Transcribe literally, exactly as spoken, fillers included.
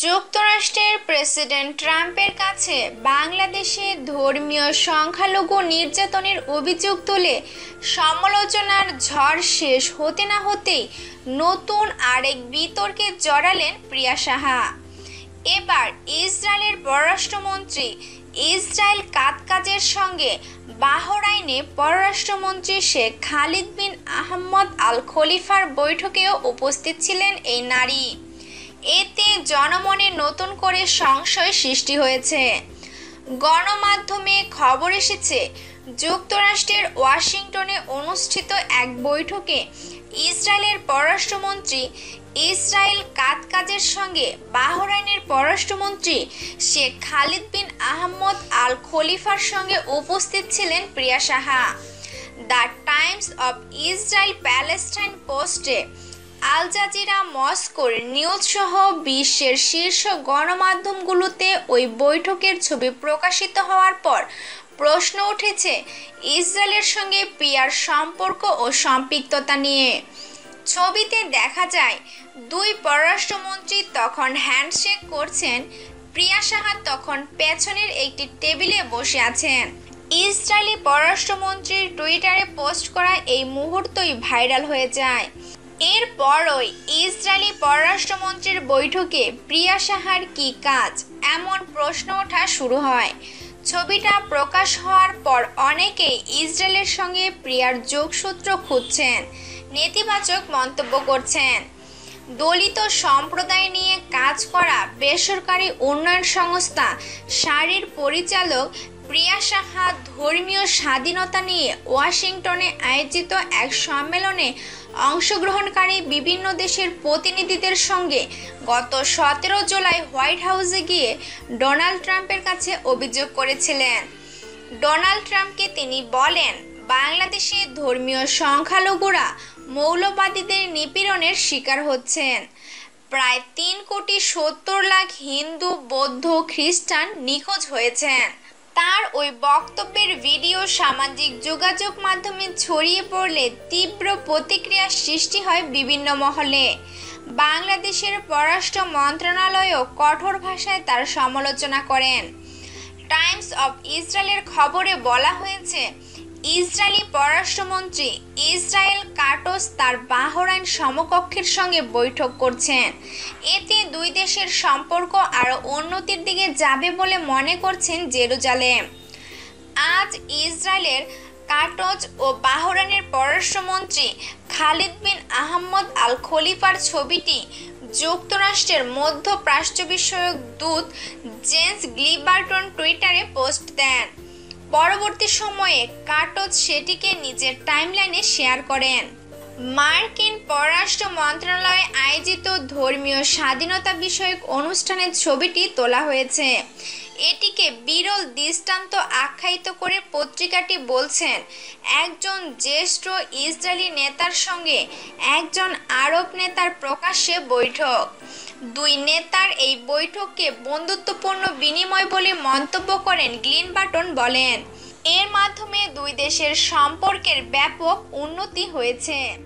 যুক্তরাষ্ট্রের প্রেসিডেন্ট ট্রাম্পের কাছে বাংলাদেশে ধর্মীয় সংখ্যালঘু নির্যাতনের অভিযোগ তুলে সমালোচনার ঝড় শেষ হতে না হতেই নতুন আরেক বিতর্কে জড়ালেন প্রিয়া সাহা। এবার ইসরায়েলের পররাষ্ট্রমন্ত্রী ইসরায়েল কাতকাজের সঙ্গে বাহরাইনে পররাষ্ট্রমন্ত্রী শেখ খালিদ বিন আহমদ আল খলিফার বৈঠকেও উপস্থিত ছিলেন এই নারী। এতে জনমনে নতুন করে সংশয় সৃষ্টি হয়েছে। গণমাধ্যমে খবর এসেছে, যুক্তরাষ্ট্রের ওয়াশিংটনে অনুষ্ঠিত এক বৈঠকে ইসরায়েলের পররাষ্ট্রমন্ত্রী ইসরায়েল কাতকাজের সঙ্গে বাহরাইনের পররাষ্ট্রমন্ত্রী শেখ খালিদ বিন আহমদ আল খলিফার সঙ্গে উপস্থিত ছিলেন Priya Saha. The Times of Israel Palestine পোস্টে আল জাজিরা, মস্কোর নিউজ সহ বিশ্বের শীর্ষ গণমাধ্যমগুলোতে ওই বৈঠকের ছবি প্রকাশিত হওয়ার পর প্রশ্ন উঠেছে ইসরায়েলের সঙ্গে প্রিয়ার সম্পর্ক ও সম্পৃক্ততা নিয়ে। ছবিতে দেখা যায় দুই পররাষ্ট্রমন্ত্রী তখন হ্যান্ডশেক করছেন, প্রিয়া সাহা তখন পেছনের একটি টেবিলে বসে আছেন। ইসরায়েলি পররাষ্ট্রমন্ত্রীর টুইটারে পোস্ট করা এই মুহূর্তই ভাইরাল হয়ে যায়। এরপরই ইসরায়েলি পররাষ্ট্রমন্ত্রীর বৈঠকে প্রিয়া সাহার কী কাজ, এমন প্রশ্ন ওঠা শুরু হয়। ছবিটা প্রকাশ হওয়ার পর অনেকেই ইসরায়েলের সঙ্গে প্রিয়ার যোগসূত্র খুঁজছেন, নেতিবাচক মন্তব্য করছেন। দলিত সম্প্রদায় নিয়ে কাজ করা বেসরকারি উন্নয়ন সংস্থা সারির পরিচালক প্রিয়া সাহা ধর্মীয় স্বাধীনতা নিয়ে ওয়াশিংটনে আয়োজিত এক সম্মেলনে অংশগ্রহণকারী বিভিন্ন দেশের প্রতিনিধিদের সঙ্গে গত সতেরো জুলাই হোয়াইট হাউসে গিয়ে ডোনাল্ড ট্রাম্পের কাছে অভিযোগ করেছিলেন। ডোনাল্ড ট্রাম্পকে তিনি বলেন, বাংলাদেশে ধর্মীয় সংখ্যালঘুরা মৌলবাদীদের নিপীড়নের শিকার হচ্ছেন। প্রায় তিন কোটি সত্তর লাখ হিন্দু, বৌদ্ধ, খ্রিস্টান নিখোঁজ হয়েছেন। তার ওই বক্তব্যের ভিডিও সামাজিক যোগাযোগ মাধ্যমে ছড়িয়ে পড়লে তীব্র প্রতিক্রিয়ার সৃষ্টি হয় বিভিন্ন মহলে। বাংলাদেশের পররাষ্ট্র মন্ত্রণালয়ও কঠোর ভাষায় তার সমালোচনা করেন। টাইমস অব ইসরায়েলের খবরে বলা হয়েছে, ইসরায়েলি পররাষ্ট্রমন্ত্রী ইসরায়েল কাটস তার বাহরাইন সমকক্ষের সঙ্গে বৈঠক করছেন। এতে দুই দেশের সম্পর্ক আরও উন্নতির দিকে যাবে বলে মনে করছেন জেরুজালেম। আজ ইসরায়েলের কাটস ও বাহরাইনের পররাষ্ট্রমন্ত্রী খালিদ বিন আহমদ আল খলিফার ছবিটি যুক্তরাষ্ট্রের মধ্য প্রাচ্য বিষয়ক দূত জেন্স গ্লিবার্টন টুইটারে পোস্ট দেন। পরবর্তী সময়ে কাটস সেটিকে নিজের টাইমলাইনে শেয়ার করেন। মার্কিন পররাষ্ট্র মন্ত্রণালয়ে আয়োজিত ধর্মীয় স্বাধীনতা বিষয়ক অনুষ্ঠানের ছবিটি তোলা হয়েছে। এটিকে বিরল দৃষ্টান্ত আখ্যায়িত করে পত্রিকাটি বলছেন, একজন জ্যেষ্ঠ ইসরায়েলি নেতার সঙ্গে একজন আরব নেতার প্রকাশ্যে বৈঠক। দুই নেতার এই বৈঠককে বন্ধুত্বপূর্ণ বিনিময় বলে মন্তব্য করেন গ্লিবার্টন। বলেন, এর মাধ্যমে দুই দেশের সম্পর্কের ব্যাপক উন্নতি হয়েছে।